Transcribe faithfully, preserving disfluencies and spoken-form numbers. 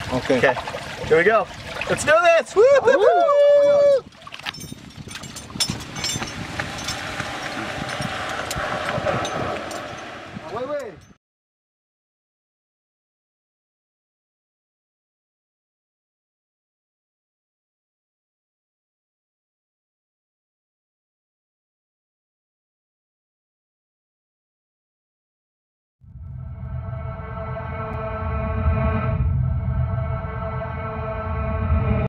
Okay. Okay. Here we go. Let's do this. Woo!